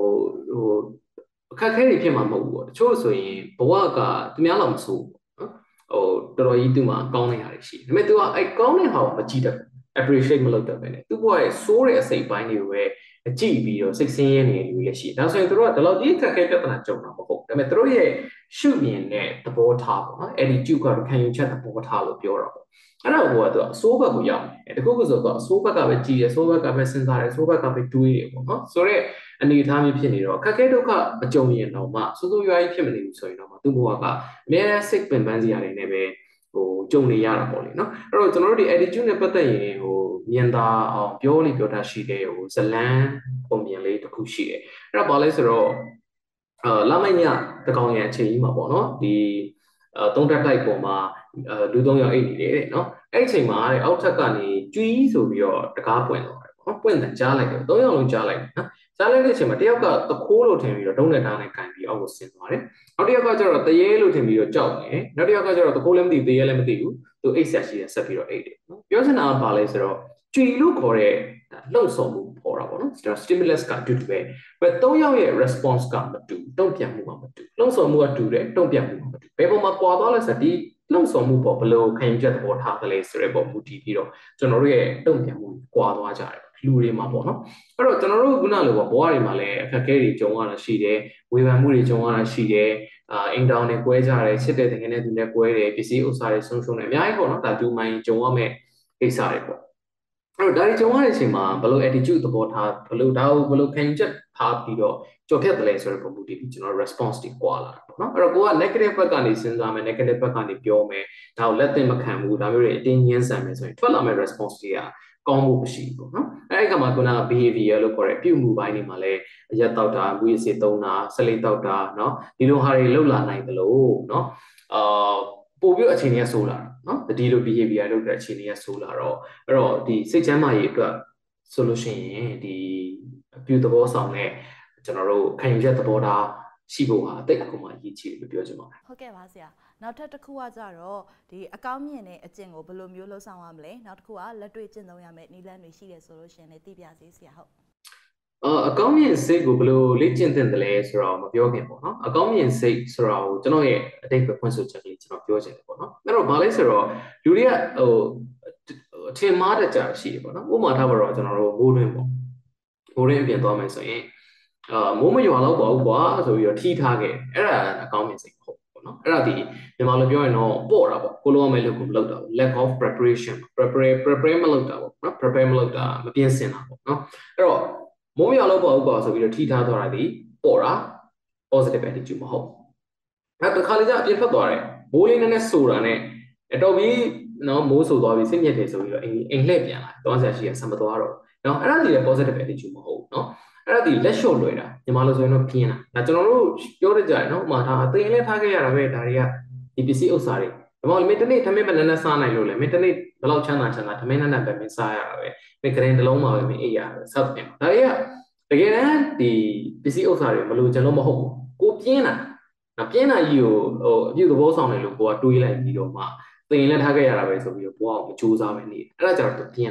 အခက်အခဲတွေဖြစ်မှာမဟုတ်ဘူးပေါ့တချို့ဆိုရင်ဘဝကသူများလောက်မဆိုးနော်တော်တော်ကြီးသူ့မှာကောင်းနေတာရှိတယ်ဒါပေမဲ့ तू ကအဲ့ကောင်းတဲ့ဟာကိုမကြည့်တတ် appreciate မလုပ်တတ်ပဲねသူ့ဘဝရဲ့ဆိုးတဲ့အစိတ်ပိုင်းတွေကိုပဲကြည့်ပြီးတော့စိတ်ဆင်းရဲနေလူလည်းရှိတယ်ဒါဆိုရင်တို့ကဒီလောက်ဒီအခက်အခဲပြဿနာကြုံတာမဟုတ်ဒါပေမဲ့တို့ရဲ့ရှုမြင်တဲ့သဘောထားပေါ့နော် attitude ကတော့ခံယူချက်သဘောထားလို့ပြောတာပေါ့အဲ့ဒါကိုသူကအဆိုးဘက်ကိုရောက်တယ်တခုခုဆိုတော့အဆိုးဘက်ကပဲကြည်တယ်အဆိုးဘက်ကပဲစဉ်းစားတယ်အဆိုးဘက်ကပဲတွေးတယ်ပေါ့နော်ဆိုတော့အနေအထားမျိုးဖြစ်နေတော့အခက်အခဲဒုက္ခမကြုံရင်တော့မှစိုးစိုးရွားရွားဖြစ်မနေဘူးဆိုရင်တော့မှသူ့ဘဝကအများစိတ်ပင်ပန်းစရာတွေနဲ့ပဲကြုံနေရတာပေါ့လေနော်အဲ့တော့ကျွန်တော်တို့ဒီ attitude နဲ့ပတ်သက်ရင်မြင်သာအောင်ပြောလိပြောတာရှိတဲ့ဇလန်းပုံမြင်လေးတစ်ခုရှိတယ်အဲ့တော့ဘာလဲဆိုတော့လမိုင်းညတကောင်ရအချိန်ကြီးမှာပေါ့နော်ဒီသုံးတက်တိုက်ပေါ်မှာလူ၃ယောက်အိတ်နေတယ်တဲ့နော်အဲ့အချိန်မှာတဲ့အောက်ထပ်ကနေကျွီးဆိုပြီးတော့တကားပွင့်သွားတယ်ပေါ့နော်ပွင့်တယ်ကြားလိုက်တယ်၃ယောက်လုံးကြားလိုက်တယ်နော်ကြားလိုက်တဲ့အချိန်မှာတယောက်ကတခိုးလို့ထင်ပြီးတော့ဒုံးနဲ့ဓာတ်နဲ့ကန်ပြီးအောက်ကိုဆင်းသွားတယ်နောက်တစ်ယောက်ကကျတော့တရေလို့ထင်ပြီးတော့ကြောက်တယ်နောက်တစ်ယောက်ကကျတော့တခိုးလည်းမသိဘူးတရေလည်းမသိဘူးသူအိတ်ဆက်ရှိတယ်ဆက်ပြီးတော့အိတ်တယ်နော်ပြောချင်တာကဘာလဲဆိုတော့ကျွီလို့ခေါ်တဲ့လှုပ်ဆောင်မှုပေါ်တာပေါ့နော် stimulus ကတူတယ်ပဲ၃ယောက်ရဲ့ response ကမတူတုံ့ပြန်မှုကမတူလှုပ်ဆောင်မှုကတူတယ်တုံ့ပြန်မှုကမတူဘယ်ပုံမှာကွာသွားလဲဆိုတော့ဒီလှုပ်ဆောင်မှုပေါ်ဘယ်လိုခံယူချက်သဘောထားကလေးဆိုတဲ့ပုံမူတည်ပြီးတော့ကျွန်တော်တို့ရဲ့တုံ့ပြန်မှုကွာသွားကြတယ်လူတွေမှာပေါ့နော်အဲ့တော့ကျွန်တော်တို့ခုနလိုပေါ့ဘဝတွေမှာလည်းအခက်အခဲတွေကြုံရတာရှိတယ်ဝေဖန်မှုတွေကြုံရတာရှိတယ်အိမ်တောင်တွေကွဲကြတယ်ချစ်တဲ့တကယ်နဲ့သူနဲ့ကွဲတယ်ပစ္စည်းဥစ္စာတွေဆုံးရှုံးတယ်အများကြီးပေါ့နော်ဒါတူမိုင်းကြုံရမယ့်ကိစ္စတွေပေါ့အဲ့တော့ဒါတွေကြုံရတဲ့အချိန်မှာဘယ်လို attitude သဘောထားဘယ်လိုဒါကိုဘယ်လိုခံယူချက်ထားပြီးတော့ကြော်ဖြတ်တယ်လဲဆိုတဲ့ပုံမူတည်ပြီးကျွန်တော် response တွေကွာလာတာပေါ့နော်အဲ့တော့ကိုက negative ဘက်ကနေစဉ်းစားမယ် negative ဘက်ကနေပြောမယ်ဒါကိုလက်သင့်မခံဘူးဒါမျိုးတွေအတင်းညှင်းဆန်မယ်ဆိုရင်ထွက်လာမယ့် response တွေကကောင်းမှုမရှိဘူးပေါ့နော်အဲ့ဒီအခါမှာခုန behavior လို့ခေါ်တဲ့ပြုမှုပိုင်းတွေမှာလည်းအရက်တောက်တာဝိစေသုံးတာဆက်လိတောက်တာเนาะဒီလိုဟာတွေလောက်လာနိုင်တယ်လို့เนาะပို့ပြီးအခြေအနေကဆိုးလာเนาะဒီလို behavior လောက်တဲ့အခြေအနေကဆိုးလာတော့အဲ့တော့ဒီစိတ်ချမ်းသာရေးအတွက်ဆိုလို့ရှိရင်ဒီအပြုသဘောဆောင်တဲ့ကျွန်တော်တို့ခံယူချက်သဘောထားရှိဖို့ဟာအသိအကူမှအရေးကြီးတယ်လို့ပြောချင်ပါတယ်ဟုတ်ကဲ့ပါဆရာနောက်ထပ်တစ်ခုကကြတော့ဒီအကောင်းမြင်တဲ့အကျင့်ကိုဘယ်လိုမျိုးလှုပ်ဆောင်ရမလဲနောက်တစ်ခုကလက်တွေ့ကျင့်သုံးရမယ့်နည်းလမ်းတွေရှိတယ်ဆိုလို့ရှင်လည်းသိပြစေဆရာဟုတ်အကောင်းမြင်စိတ်ကိုဘယ်လိုလေ့ကျင့်သင့်တယ်လဲဆိုတော့မပြောခင်ပေါ့နော်အကောင်းမြင်စိတ်ဆိုတော့ကျွန်တော်ရဲ့အတိတ်ပဲဖွင့်ဆိုချက်လေးကျွန်တော်ပြောချင်တယ်ပေါ့နော်အဲ့တော့ဘာလဲဆိုတော့လူတွေကအထင်မှားတကြရှိတယ်ပေါ့နော်ဥပမာထားပါတော့ကျွန်တော်တို့မိုးတွင်းပေါ့မိုးတွင်းပြင်သွားမယ်ဆိုရင်မိုးမရွာတော့ပါဘူးကွာဆိုပြီးတော့ထီးထားခဲ့အဲ့ဒါအကောင်းမြင်စိတ်ဟုတ်ပေါ့နော်အဲ့ဒါဒီမြန်မာလိုပြောရင်တော့ပေါ့တာပေါ့ကိုလိုအောင်မဲ့လို့ကိုမလုပ်တာဘူး lack of preparation prepare မလုပ်တာပေါ့နော် prepare မလုပ်တာမပြင်ဆင်တာပေါ့နော်အဲ့တော့မိုးရွာတော့ပါဘူးကွာဆိုပြီးတော့ထီးထားသွားတာဒီပေါ့တာ positive attitude မဟုတ်အဲ့တခါလေကျအပြင်းဖက်သွားတယ်မိုးလေးနဲ့ဆိုတာနဲ့အတော်ပြီးနော်မိုးဆိုသွားပြီးစိတ်ညစ်တယ်ဆိုပြီးတော့အိမ်လှည့်ပြန်လာသွားဆရာရှိရဆံမသွားတော့နော်အဲ့ဒါဒီလည်း positive attitude မဟုတ်နော်အဲ့ဒါဒီလက်လျှော့လွယ်တာညီမလိုဆိုရင်တော့ပြင်းတာဒါကျွန်တော်တို့ပြောတတ်ကြတယ်နော်ဥမာထားအသိလဲထားခဲ့ရတာပဲဒါတွေကဒီပစ္စည်းဥစ္စာတွေဒီမှာမင်းတနေ့ထမင်းမနက်စားနိုင်လို့လေမင်းတနေ့ဘယ်လောက်ချမ်းသာထမင်းနဲ့ပဲမင်းစားရတာပဲမင်းကရင်တစ်လုံးမှာပဲမင်းအိပ်ရတယ်စသဖြင့်ဒါတွေကတကယ်တမ်းဒီပစ္စည်းဥစ္စာတွေမလို့ကျွန်တော်မဟုတ်ဘူးကိုပြင်းတာပြင်းတာကြီးကိုအပြုသဘောဆောင်တယ်လို့ကိုကတွေးလိုက်ပြီးတော့မှသင်လဲထားခဲ့ရတာပဲဆိုပြီးတော့ကိုကမကြိုးစားပဲနေအဲ့ဒါကြတော့ပြင်းတာ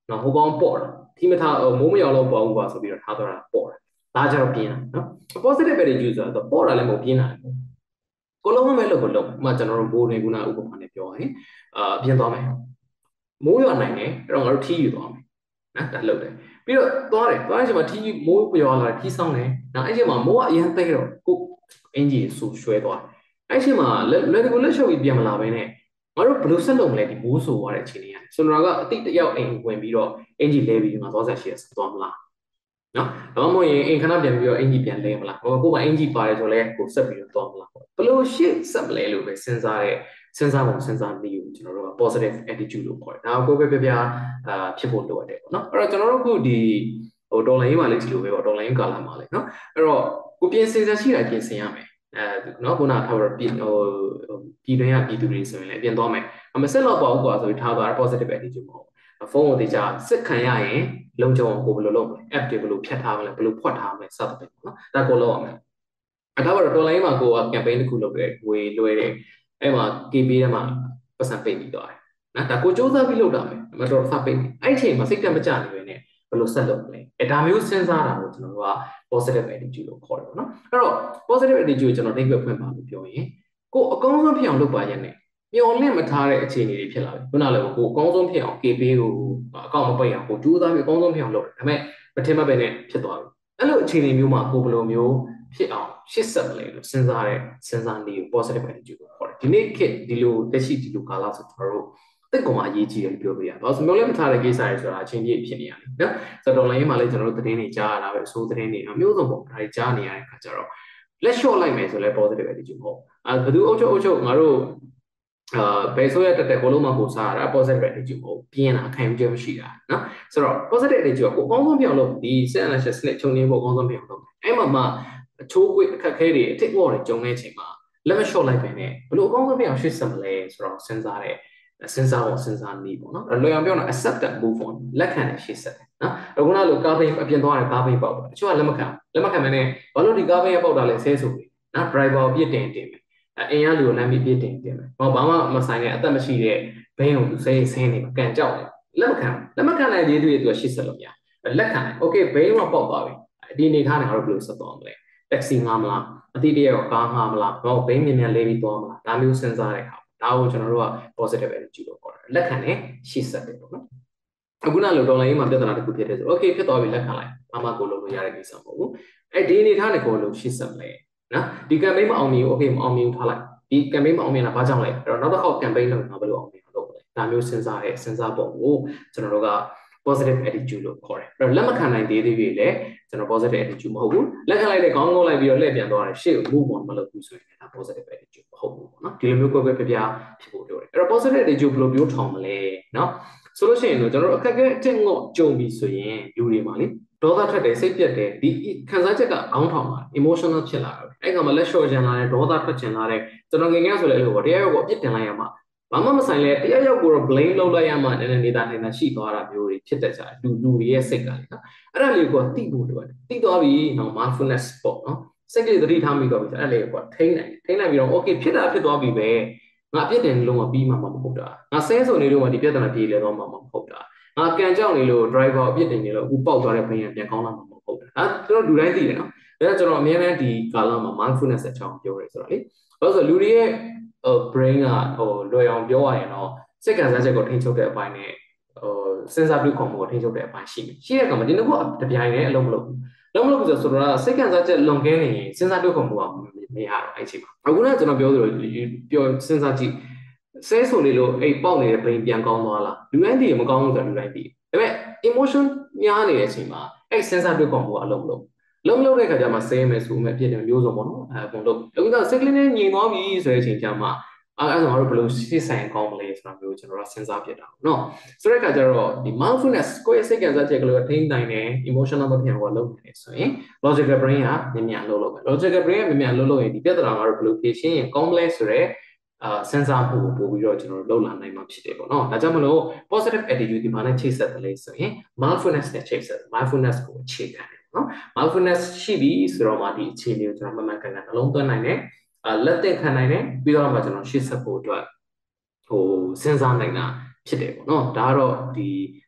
နော်ဟိုကောင်ပေါ့တာထီးမထားမိုးမရောက်တော့ပေါ့ဘူးကွာဆိုပြီးတော့ထားတော့တာပေါ့တာဒါကြတော့ပြင်းတာနော် positive attitude ဆိုတော့ပေါ့တာလည်းမဟုတ်ပြင်းတာလည်းကိုလုံးမဲ့လို့ကိုလုံးမှကျွန်တော်တို့ဘိုးနေကုနာဥပမာနဲ့ပြောရင်ပြင်းသွားမယ်မိုးရွာနိုင်တယ်အဲ့တော့ငါတို့ထီးယူသွားမယ်နော်ဒါလုပ်တယ်ပြီးတော့သွားတယ်ချိန်မှာထီးမိုးရွာလာထီးဆောင်တယ်နော်အဲ့ချိန်မှာမိုးကအရင်သိတော့ကိုအင်ဂျီဆူရွှဲသွားအဲ့ချိန်မှာလက်ကိုလက်ရှုပ်ပြီးပြန်မလာဘဲနဲ့ငါတို့ဘယ်လိုဆက်လုပ်မလဲဒီမိုးဆိုသွားတဲ့အချိန်လေးရတယ်ဆိုတော့ကအတိတ်တယောက်အိမ်ဝင်ပြီးတော့အင်ဂျီလဲပြီးငါသွားဆက်ရှိရဆက်သွားမလားနော်တော့မဟုတ်ရင်အိမ်ခဏပြန်ပြီးတော့အင်ဂျီပြန်လဲမလားကိုကအင်ဂျီပါတယ်ဆိုလဲကိုဆက်ပြီးတော့သွားမလားဘယ်လိုရှေ့ဆက်မလဲလို့ပဲစဉ်းစားနည်းကိုကျွန်တော်တို့က positive attitude လို့ခေါ်တယ်ဒါကိုပဲပြဖြစ်ဖို့လိုအပ်တယ်ပေါ့နော်အဲ့တော့ကျွန်တော်တို့ခုဒီဒေါ်လာရေးမှာလည်းဒီလိုပဲပေါ့ဒေါ်လာရေးကာလမှာလည်းနော်အဲ့တော့ကိုပြင်ဆင်စားရှိတာပြင်ဆင်ရမယ်နော်ခုနထားပြီးပြည်တွင်းကပြည်သူတွေဆိုရင်လည်းပြင်သွားမယ်မဆက်တော့ပါဘူးကွာဆိုပြီးထားသွား positive attitude ပေါ့ဖုန်းကိုတေချာစစ်ခံရရင်လုံခြုံအောင်ကိုဘယ်လိုလုပ်မလဲ app တွေဘယ်လိုဖြတ်ထားမလဲဘယ်လိုဖွက်ထားမလဲစသဖြင့်ပေါ့နော်ဒါကိုလုပ်ရမယ်အဲ့ဒါတော့ဒေါ်လာရေးမှာကိုက campaign တစ်ခုလုပ်တယ်ဝေလွှဲတယ်အဲ့မှာ KB ထဲမှာပတ်စံပိတ်ပြီးသွားတယ်နော်ဒါကိုစူးစမ်းပြီးလုပ်တာမယ်မတော်ဖတ်ပိတ်အဲ့အချိန်မှာစိတ်ကမကြနေပဲနဲ့ဘယ်လိုဆက်လုပ်မလဲအဲ့ဒါမျိုးစဉ်းစားတာကိုကျွန်တော်တို့က positive attitude လို့ခေါ်တယ်ပေါ့နော်အဲ့တော့ positive attitude ကိုကျွန်တော်နှိပ်ကွက်ဖွင့်ပါလို့ပြောရင်ကိုအကောင်းဆုံးဖြစ်အောင်လုပ်ပါရဲ့နဲ့မျော်လင့်မထားတဲ့အခြေအနေတွေဖြစ်လာပြီခုနလည်းကိုအကောင်းဆုံးဖြစ်အောင် KB ကိုအကောင့်မပိတ်အောင်ကိုကြိုးစားပြီးအကောင်းဆုံးဖြစ်အောင်လုပ်တယ်ဒါပေမဲ့မထင်မှတ်ပဲနဲ့ဖြစ်သွားပြီအဲ့လိုအခြေအနေမျိုးမှာကိုဘယ်လိုမျိုးဖြစ်အောင်ရှစ်ဆက်မလဲလို့စဉ်းစားနေ positive attitude ကိုခေါ်တယ်ဒီနေ့ခေတ်ဒီလိုတက်ရှိဒီလိုကာလဆိုကျွန်တော်တို့တက်ကောင်အရေးကြီးတယ်ပြောပြရအောင်ဆိုမျိုးလည်းမထားတဲ့ကိစ္စတွေဆိုတာအချင်းကြီးဖြစ်နေရတယ်နော်ဆိုတော့ online မှာလည်းကျွန်တော်တို့သတင်းတွေကြားရတာပဲအစိုးသတင်းတွေအမျိုးစုံပေါ့ဒါတွေကြားနေရတဲ့အခါကျတော့လက်လျှော့လိုက်မယ်ဆိုလဲ positive attitude ပေါ့ဘယ်သူအုပ်ချုပ်ငါတို့ဘယ်ဆိုရတက်ကိုလုံးမကိုစားရတာ positive attitude ပေါ့ပြင်းတာခံယူချက်မရှိတာနော်ဆိုတော့ positive attitude ကိုအကောင်းဆုံးပြောင်းလို့ဒီ set analysis နဲ့ခြုံငင်းဖို့အကောင်းဆုံးပြောင်းလို့အဲ့မှာအချိုးကွေးအခက်ခဲတွေအထစ်ပေါ်တွေကြုံတဲ့အချိန်မှာလက်မလျှော့လိုက်ပဲနဲ့ဘလို့အကောင်းဆုံးပြောင်းရှေ့ဆက်မလဲဆိုတော့စဉ်းစားနေပေါ့နော်လွယ်အောင်ပြောတော့ accept and move on လက်ခံနဲ့ရှေ့ဆက်တယ်နော်အခုနလိုကားဘိန်းအပြင်သွားတယ်ကားဘိန်းပေါက်တယ်တချို့ကလက်မခံမနဲ့ဘာလို့ဒီကားဘိန်းပေါက်တာလဲဆဲဆိုပြီးနော် driver ကိုပြစ်တင်မယ်အိမ်ရလူကိုလမ်းပြီးပြစ်တင်မယ်ဘာမှမဆိုင်တဲ့အသက်မရှိတဲ့ဘိန်းကိုသူဆင်းနေမှာကန်ကြောက်တယ်လက်မခံနိုင်ရေးတွေသူကရှေ့ဆက်လို့ရလက်ခံတယ် okay ဘိန်းကပေါက်သွားပြီဒီအနေထားနဲ့ငါတို့ဘယ်လိုဆက်သွားမလဲtaxi ငှားမလားအတိတရရောကားငှားမလားဘာဘိန်းမြန်လဲပြီးသွားမလားဒါမျိုးစဉ်းစားတဲ့အခါဒါကိုကျွန်တော်တို့က positive attitude လို့ခေါ်တယ်လက်ခံနဲ့ရှေ့ဆက်တယ်ပေါ့နော်အခုနလိုဒေါ်လာရေးမှာပြဿနာတစ်ခုဖြစ်တယ်ဆို okay ဖြစ်သွားပြီလက်ခံလိုက်ဘာမှကိုလုပ်လို့ရတဲ့ကိစ္စမဟုတ်ဘူးဒီအနေထားနဲ့ကိုလို့ရှေ့ဆက်မလဲနော်ဒီ campaign မအောင်မြင်ဘူး okay မအောင်မြင်ထားလိုက်ဒီ campaign မအောင်မြင်တာဘာကြောင့်လဲအဲ့တော့နောက်တစ်ခေါက် campaign လုပ်ရင်ဘယ်လိုအောင်မြင်အောင်လုပ်မလဲဒါမျိုးစဉ်းစားပုံကိုကျွန်တော်တို့က positive attitude လို့ခေါ်တယ်အဲ့တော့လက်မခံနိုင်သေးသေးပြီလေကျွန်တော် positive attitude မဟုတ်ဘူးလက်ခံလိုက်တဲ့ခေါင်းငုံလိုက်ပြီးတော့လှည့်ပြန်သွားတယ်ရှေ့ကို move on မလုပ်ဘူးဆိုရင်ဒါ positive attitude မဟုတ်ဘူးပေါ့နော်ဒီလိုမျိုးကွဲပြဖြစ်ဖို့လိုတယ်အဲ့တော့ positive attitude ဘယ်လိုမျိုးထောင်မလဲနော်ဆိုလို့ရှိရင်တော့ကျွန်တော်တို့အခက်အခဲအထက်ငေါ့ကြုံပြီဆိုရင်လူတွေမှာလေဒေါသထွက်တယ်စိတ်ပြတ်တယ်ဒီခံစားချက်ကခေါင်းထောင်တာ emotional ဖြစ်လာတယ်အဲ့ကောင်မှာလက်လျှော့ချင်လာတယ်ဒေါသထွက်ချင်လာတယ်ကျွန်တော်ငယ်ငယ်ဆိုလဲလို့ပေါ့တရားရောက်ကိုအပြစ်တင်လိုက်ရမှာဘာမှမဆိုင်လဲတရားရောက်ကိုတော့ blame လုပ်လိုက်ရမှနည်းနည်းနေတာရှိသွားတာမျိုးတွေဖြစ်တတ်ကြတယ်လူတွေရဲ့စိတ်ကလေနော်အဲ့ဒါလေးကိုတိဖို့လိုတယ်တိသွားပြီနော် mindfulness ပေါ့နော်စိတ်ကလေးသတိထားမိတော့ပြီအဲ့လေးကိုထိန်းနိုင်ပြီးတော့ okay ဖြစ်သွားပြီပဲငါအပြစ်တင်လုံးဝပြီးမှမဟုတ်တာငါဆဲဆိုနေလို့မှဒီပြဿနာပြေလဲတော့မှမဟုတ်တာငါကန်ကြောက်နေလို့ driver အပြစ်တင်နေလို့အခုပေါက်သွားတဲ့ဘိန်းပြန်ကောင်းလာမှာမဟုတ်တာကျွန်တော်လူတိုင်းသိတယ်နော်ဒါကြောင့်ကျွန်တော်အများနဲ့ဒီကာလမှာ mindfulness အကြောင်းပြောရဲဆိုတော့လေဘာလို့ဆိုလူတွေရဲ့brain ကလွယ်အောင်ပြောရရင်တော့စိတ်ခံစားချက်ကိုထိန်းချုပ်တဲ့အပိုင်းနဲ့စဉ်းစားပြုခေါ်မှုကိုထိန်းချုပ်တဲ့အပိုင်းရှိတဲ့အခါမှာဒီနှစ်ခုတပြိုင်တည်းအလုံးမလုပ်ဘူးဆိုတော့စိတ်ခံစားချက်လွန်ကဲနေရင်စဉ်းစားပြုခေါ်မှုကမရတော့အဲ့ချိန်မှာအခုနကကျွန်တော်ပြောသလိုစဉ်းစားကြည့်ဆဲဆိုနေလို့အဲ့ပေါက်နေတဲ့ဘိန်းပြန်ကောင်းသွားလားလူတိုင်းသိရင်မကောင်းဘူးဆိုတော့လူတိုင်းသိဒါပေမဲ့ emotion များနေတဲ့အချိန်မှာအဲ့စဉ်းစားပြုခေါ်မှုကအလုံးမလုပ်တဲ့အခါကျမှဆဲမယ်ဆိုမယ်ပြည့်တယ်မျိုးစုံပေါ့နော်အကုန်လုံးအခုကစိတ်ကလေးနဲ့ညီသွားပြီဆိုတဲ့အချိန်ကျမှအဲ့ဆိုငါတို့ဘယ်လိုရှေ့ဆိုင်ကောင်းမလဲဆိုတာမျိုးကျွန်တော်တို့စဉ်းစားပြတာပေါ့နော်ဆိုတဲ့အခါကျတော့ဒီ mindfulness ကိုယ့်ရဲ့စိတ်ကစားချက်ကလေးကိုထိန်းနိုင်တယ် emotional မဖြစ်အောင်လုပ်နေတယ်ဆိုရင် logical brain ကမြန်လုပ်မယ် logical brain ကမြန်လုပ်ရင်ဒီပြဿနာငါတို့ဘယ်လိုဖြေရှင်းရင်ကောင်းမလဲဆိုတော့စဉ်းစားမှုကိုပို့ပြီးတော့ကျွန်တော်တို့လုပ်လာနိုင်မှာဖြစ်တယ်ပေါ့နော်ဒါကြောင့်မလို့ positive attitude ဒီမှာနဲ့ချိတ်ဆက်တယ်လေဆိုရင် mindfulness နဲ့ချိတ်ဆက် mindfulness ကိုအခြေခံတယ်နော် mindfulness ရှိပြီဆိုတော့မှဒီအခြေအနေကိုကျွန်တော်မှန်ကန်နှလုံးသွင်းနိုင်တယ်လက်သက်ခံနိုင်တယ်ပြီးတော့မှကျွန်တော်ရှေ့ဆက်ဖို့အတွက်စဉ်းစားနိုင်တာဖြစ်တယ်ပေါ့နော်ဒါကတော့ဒီ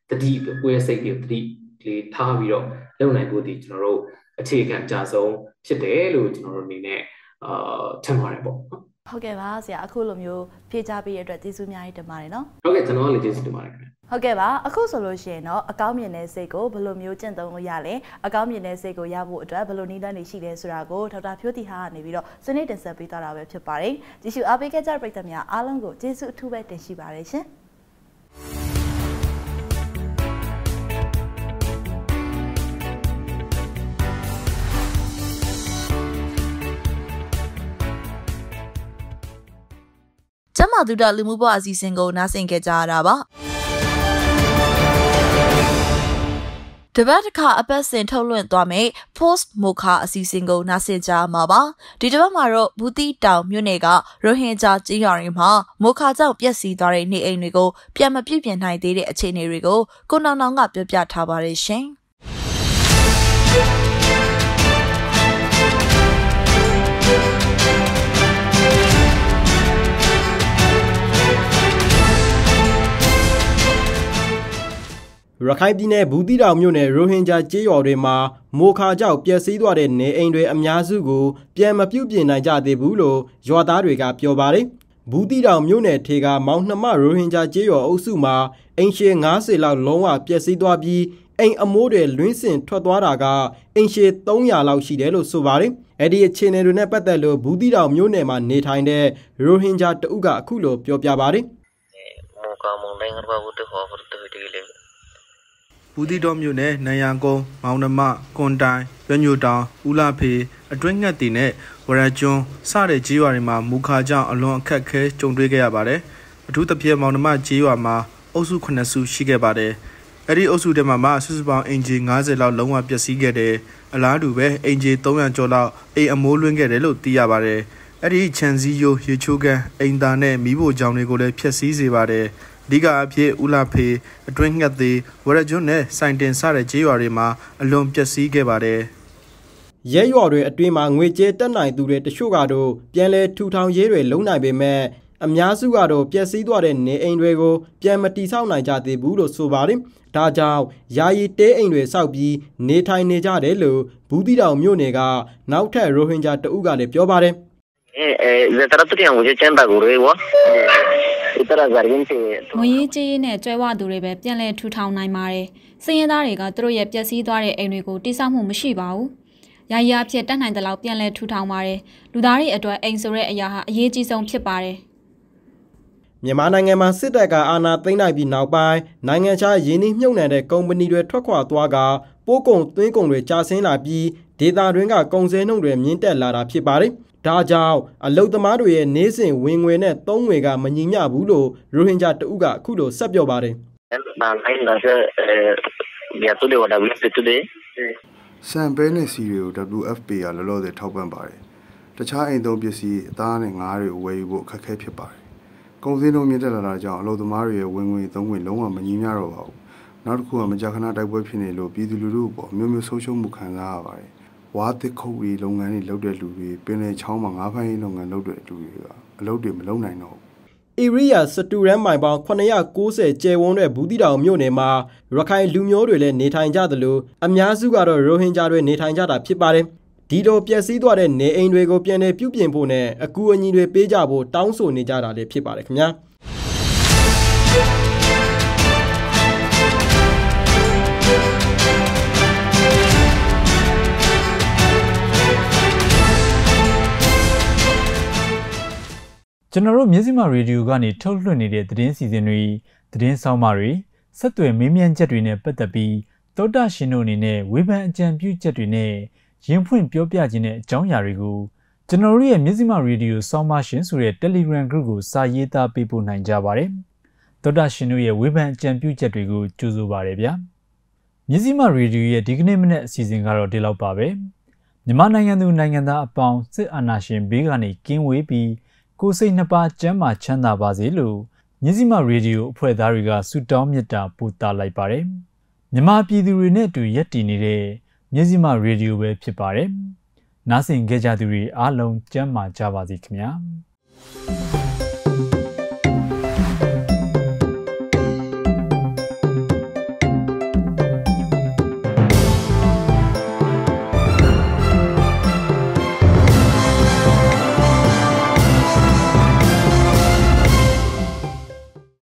တတိကိုယ့်ရဲ့စိတ်ကိုတတိလေးထားပြီးတော့လုပ်နိုင်ဖို့ဒီကျွန်တော်တို့အခြေခံအကြဆုံးဖြစ်တယ်လို့ကျွန်တော်တို့အနေနဲ့ထင်ပါတယ်ပေါ့နော်ဟုတ်ကဲ့ပါဆရာအခုလိုမျိုးဖြေချပေးရတဲ့အတွက်ကျေးဇူးအများကြီးတင်ပါတယ်နော်ဟုတ်ကဲ့ကျွန်တော်လည်းကျေးဇူးတင်ပါတယ်ခင်ဗျဟုတ်ကဲ့ပါအခုဆိုလို့ရှိရင်တော့အကောင်းမြင်တဲ့စိတ်ကိုဘယ်လိုမျိုးကျင့်သုံးလို့ရလဲအကောင်းမြင်တဲ့စိတ်ကိုရဖို့အတွက်ဘယ်လိုနည်းလမ်းတွေရှိလဲဆိုတာကိုဒေါက်တာဖြိုးတီဟာကနေပြီးတော့ဆွေးနွေးတင်ဆက်ပေးသွားတာပဲဖြစ်ပါတယ်ကြည့်ရှုအားပေးခဲ့ကြတဲ့ပရိသတ်များအားလုံးကိုကျေးဇူးအထူးပဲတင်ရှိပါတယ်ရှင်ကျမတို့လူမှုဘဝအစီအစဉ်ကိုနားဆင်ကြကြရတာပါတပတ်တစ်ခါအပတ်စဉ်ထုတ်လွှင့်သွားမယ့် Post Mocha အစီအစဉ်ကိုနားဆင်ကြမှာပါဒီတစ်ပတ်မှာတော့ဘူးတီတောင်မြို့နယ်ကရိုဟင်ဂျာကြေးရွာတွေမှာမိုခါကြောင့်ပျက်စီးသွားတဲ့နေအိမ်တွေကိုပြန်မပြုပြင်နိုင်သေးတဲ့အခြေအနေတွေကိုကိုနောင်နောင်ကပြောပြထားပါတယ်ရှင်ရခိုင်ပြည်နယ်ဘူးတီတောင်မြို့နယ်ရိုဟင်ဂျာကျေးရွာတွေမှာမိုခါကြောင့်ပျက်စီးသွားတဲ့နေအိမ်တွေအများစုကိုပြန်မပြုပြင်နိုင်ကြသေးဘူးလို့ရွာသားတွေကပြောပါတယ်။ဘူးတီတောင်မြို့နယ်ထေကမောင်နှမရိုဟင်ဂျာကျေးရွာအုပ်စုမှာအိမ်ရှေ90လောက်လုံးဝပျက်စီးသွားပြီးအိမ်အမိုးတွေလွင့်စင်ထွက်သွားတာကအိမ်ရှေ300လောက်ရှိတယ်လို့ဆိုပါတယ်။အဲ့ဒီအခြေအနေတွေနဲ့ပတ်သက်လို့ဘူးတီတောင်မြို့နယ်မှာနေထိုင်တဲ့ရိုဟင်ဂျာတအုပ်ကအခုလိုပြောပြပါတယ်။မိုခါမုန်တိုင်းကဘာဘူးတခေါ်ဖို့တူတီလေဘူးတီတော်မြို့နယ်နန်ရန်ကုန်းမောင်နှမကွန်တိုင်ရွညိုတောင်ဦးလာဖေအတွင်းငှက်တီနဲ့ဝရကျွန်းစတဲ့ကြေးရွာတွေမှာမူခါကြောင့်အလွန်အခက်အခဲကြုံတွေ့ခဲ့ရပါတယ်။အထူးသဖြင့်မောင်နှမကြေးရွာမှာအုပ်စု9စုရှိခဲ့ပါတယ်။အဲ့ဒီအုပ်စုထဲမှာစုစုပေါင်းအင်ဂျီ90လောက်လုံးဝပျက်စီးခဲ့တယ်။အလားတူပဲအင်ဂျီ300ကျော်လောက်အိမ်အမိုးလွင့်ခဲ့တယ်လို့သိရပါတယ်။အဲ့ဒီခြံစည်းရိုးရေချိုးကန်အိမ်သားနဲ့မီးဖိုချောင်းတွေကိုလည်းဖျက်ဆီးစေပါတယ်။အဓိကအဖြစ်ဦးလာဖေအတွင်းငှက်သေးဝရကျွန်းနဲ့စိုင်တင်စတဲ့ကြေးရွာတွေမှာအလွန်ပျက်စီးခဲ့ပါတယ်။ရဲရွာတွေအတွင်းမှာငွေကြေးတက်နိုင်သူတွေတချို့ကတော့ပြန်လဲထူထောင်ရေးတွေလုံနိုင်ပေမဲ့အများစုကတော့ပျက်စီးသွားတဲ့နေအိမ်တွေကိုပြန်မတည်ဆောက်နိုင်ကြသေးဘူးလို့ဆိုပါတယ်။ဒါကြောင့်ယာယီတဲအိမ်တွေဆောက်ပြီးနေထိုင်နေကြတယ်လို့ဘူးတီတောင်မြို့နယ်ကနောက်ထပ်ရိုဟင်ဂျာတအုပ်ကလည်းပြောပါတယ်။ဇက်တရတ်တရားကိုကျန်တာကိုရေဝငွေရေးကြေးရေးနဲ့ကျွဲဝသူတွေပဲပြန်လည်ထူထောင်နိုင်ပါတယ်။စည်ရင်သားတွေကသူတို့ရဲ့ပျက်စီးသွားတဲ့အိမ်တွေကိုတိစောက်မှုမရှိပါဘူး။ယာယီအဖြစ်တတ်နိုင်တဲ့လောက်ပြန်လည်ထူထောင်ပါတယ်။လူသားတွေအတွက်အိမ်ဆိုတဲ့အရာဟာအရေးကြီးဆုံးဖြစ်ပါတယ်။မြန်မာနိုင်ငံမှာစစ်တပ်ကအာဏာသိမ်းလိုက်ပြီးနောက်ပိုင်းနိုင်ငံခြားရင်းနှီးမြှုပ်နှံတဲ့ကုမ္ပဏီတွေထွက်ခွာသွားကပိုးကုန်သွင်းကုန်တွေကျဆင်းလာပြီးဒေသတွင်းကကုန်စည်နှုန်းတွေမြင့်တက်လာတာဖြစ်ပါတယ်။ဒါကြောင့်အလုတ်သမားတွေရဲ့နေစဉ်ဝင်ငွေနဲ့သုံးငွေကမညီမျှဘူးလို့ရိုဟင်ဂျာတအုပ်ကအခုလိုဆက်ပြောပါတယ်စံပဲနဲ့စီတွေကို WFP ကလောလောဆယ်ထောက်ပံ့ပါတယ်တခြားအိမ်သုံးပစ္စည်းအသားနဲ့ငါးတွေဝယ်ယူဖို့အခက်အခဲဖြစ်ပါတယ်ကုန်စည်နှုန်းမြင့်တက်လာတာကြောင့်အလုတ်သမားတွေရဲ့ဝင်ငွေသုံးငွေလုံးဝမညီမျှတော့ပါဘူးနောက်တစ်ခုကမကြာခဏတိုက်ပွဲဖြစ်နေလို့ပြည်သူလူထုပေါ်မျိုးမျိုးဆုံးရှုံးမှုခံစားရပါတယ်ဝါသစ်ခုတ်ရီလုပ်ငန်းတွေလုပ်တဲ့လူတွေပင်လယ်ချောင်းမှာငါးဖမ်းရေးလုပ်ငန်းလုပ်တဲ့လူတွေကအလုပ်တွေမလုပ်နိုင်တော့ဘူး။ Area စတူရန်မိုင်ပေါင်း990ကျယ်ဝန်းတဲ့ဘူးတီတောင်မြို့နယ်မှာရခိုင်လူမျိုးတွေလည်းနေထိုင်ကြသလိုအများစုကတော့ရိုဟင်ဂျာတွေနေထိုင်ကြတာဖြစ်ပါတယ်။ဒီလိုပျက်စီးသွားတဲ့နေအိမ်တွေကိုပြန်လည်ပြုပြင်ဖို့နဲ့အကူအညီတွေပေးကြဖို့တောင်းဆိုနေကြတာလည်းဖြစ်ပါတယ်ခင်ဗျာ။ကျွန်တော်တို့မြစည်းမရေဒီယိုကနေထုတ်လွှင့်နေတဲ့သတင်းစီစဉ်တွေသတင်းဆောင်မတွေဆက်သွယ်မေးမြန်းချက်တွေနဲ့ပတ်သက်ပြီးသောတာရှင်တို့အနေနဲ့ဝေဖန်အကြံပြုချက်တွေနဲ့ရင်ဖွင့်ပြောပြခြင်းတဲ့အကြောင်းအရာတွေကိုကျွန်တော်တို့ရဲ့မြစည်းမရေဒီယိုဆောင်းပါရှင်ဆိုတဲ့ Telegram Group ကိုစာရေးသားပေးပို့နိုင်ကြပါတယ်။သောတာရှင်တို့ရဲ့ဝေဖန်အကြံပြုချက်တွေကိုကြိုဆိုပါရစေဗျာ။မြစည်းမရေဒီယိုရဲ့ဒီကနေ့မနေ့အစီအစဉ်ကတော့ဒီလောက်ပါပဲ။မြန်မာနိုင်ငံသူနိုင်ငံသားအပေါင်းစစ်အာဏာရှင်ဘေးကနေကင်းဝေးပြီးကိုယ်စိတ်နှစ်ပါးကျန်းမာချမ်းသာပါစေလို့မြစည်းမရေဒီယိုအဖွဲ့သားတွေကဆုတောင်းမေတ္တာပို့သလိုက်ပါတယ်။မြန်မာပြည်သူတွေနဲ့အတူရပ်တည်နေတဲ့မြစည်းမရေဒီယိုပဲဖြစ်ပါတယ်။နားဆင်ကြကြသူတွေအားလုံးကျန်းမာကြပါစေခင်ဗျာ။